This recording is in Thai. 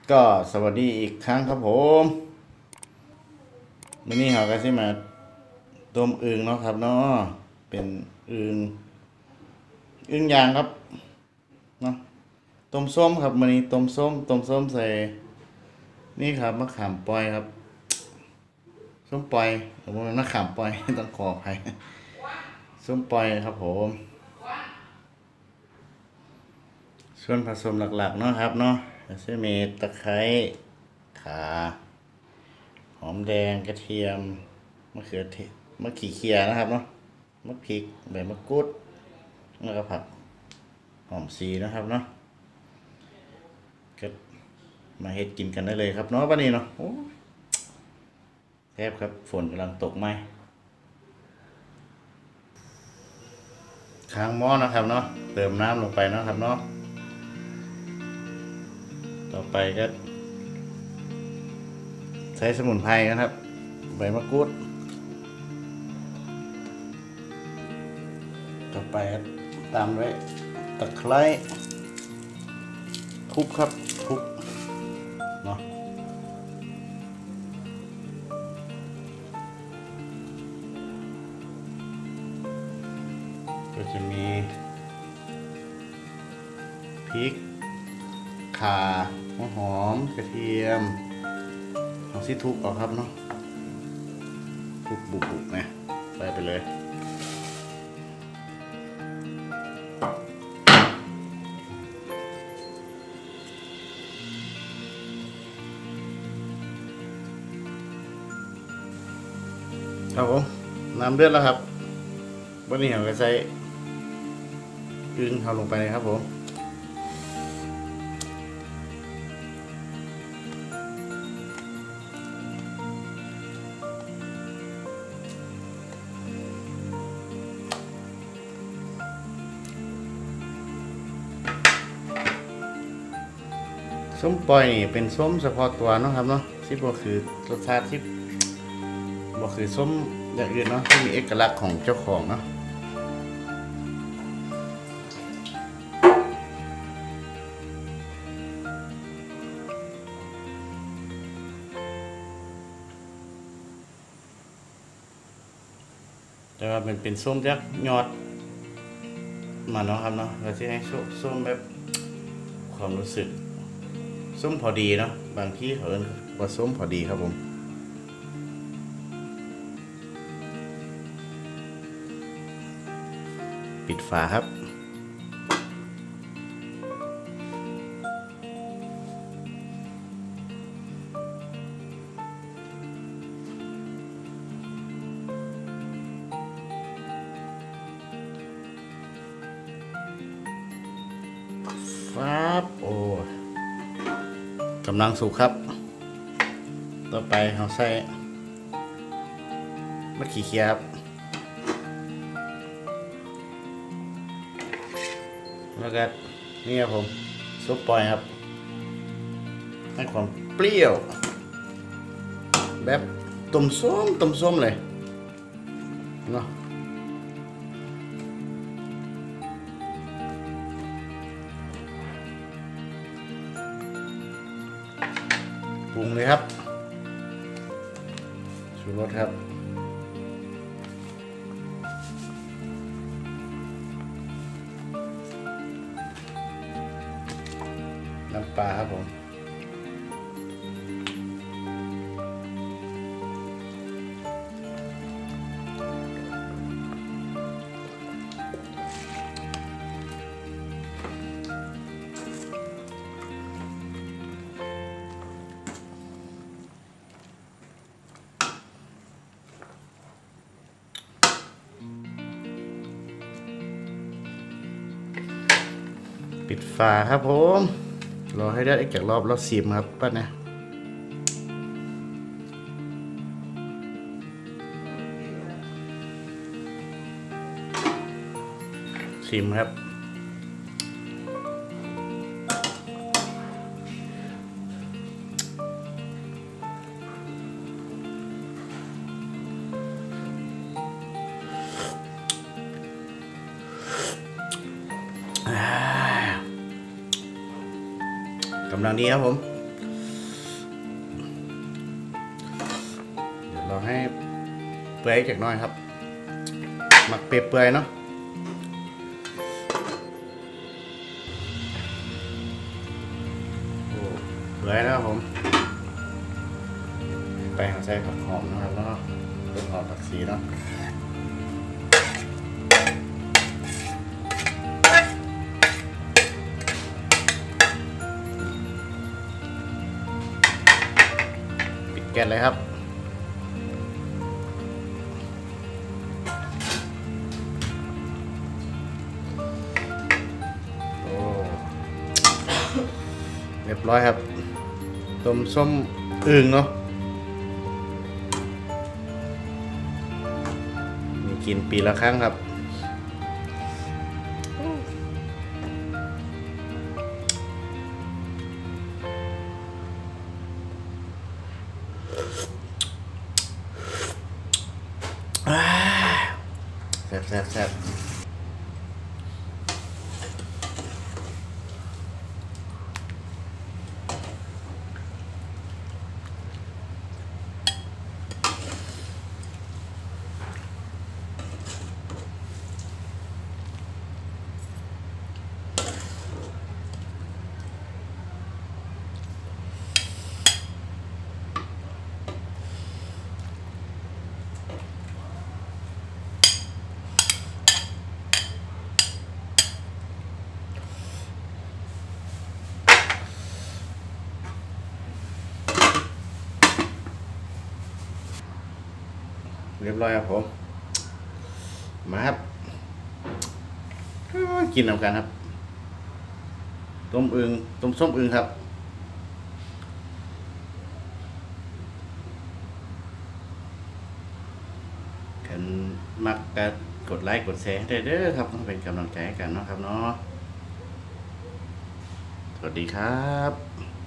ก็สวัสดีอีกครั้งครับผมวันนี้เราก็จะมาต้มอึ่งเนาะครับเนาะเป็นอึ่งย่างครับเนาะต้มส้มครับวันนี้ต้มส้มใส่นี่ครับมะขามปอยครับส้มปอยหรือว่ามะขามปอย ต้องขออภัยส้มปอยครับผมส่วนผสมหลักๆเนาะครับเนาะก็จะมีตะไคร้ข่าหอมแดงกระเทียมมะเขือเทศมะขีเขียนะครับเนาะมะพริกใบมะกรูดแล้วก็ผักหอมสีนะครับเนาะก็มาเฮ็ดกินกันได้เลยครับเนาะวันนี้เนาะโอ้แทบครับฝนกำลังตกไหมค้างหม้อนะครับเนาะเติมน้ำลงไปเนาะครับเนาะต่อไปก็ใช้สมุนไพรนะครับใบมะกรูดต่อไปตามด้วยตะไคร้ทุบครับทุบเนาะก็จะมีพริกข่าหัวหอมกระเทียมเอาซิทุบเอาครับเนาะทุบบุกๆนะใส่ไปเลยครับผมน้ำเดือดแล้วครับวันนี้เราก็ใส่อึ่งเขาลงไปเลยครับผมส้มปล่อยนี่เป็นส้มเฉพาะตัวเนาะครับเนาะที่บ่คือรสชาติที่บ่คือส้มอย่างอื่นเนาะที่มีเอกลักษณ์ของเจ้าของเนาะแต่ว่าเป็นส้มจากยอดมาเนาะครับเนาะเราจะให้ส้มแบบความรู้สึกส้มพอดีเนาะบางที่เขาเรียกว่าส้มพอดีครับผมปิดฝาครับฟ้าบโอ้กำลังสุกครับ ต่อไปเราใส่มะขีเขียบแล้วก็นี่ครับผมซุปปอยครับให้ความเปรี้ยวแบบต้มส้มเลยเนาะปรุงเลยครับชูรสครับน้ำปลาครับผมปิดฝาครับผมรอให้ได้อีกจากรอบซิมครับป้านะชิมครับกำลังดีครับผมปื่อยจากน้อยครับหมักเปื่อยๆเนาะโอ้เปื่อยแล้วครับผมไปหาใส่ผักหอมนะครับแล้วก็ต้นหอมผักชีเนาะปิดแก๊สเลยครับโอ้เรียบร้อยครับต้มส้มอึ่งเนาะมีกินปีละครั้งครับแซ่บเรียบร้อยครับผมมาครับกินนำกันครับต้มอึ่งต้มส้มอึ่งครับกันมักกดไลค์กดแชร์ได้เด้อครับต้องเป็นกำลังใจให้กันเนาะครับเนาะสวัสดีครับ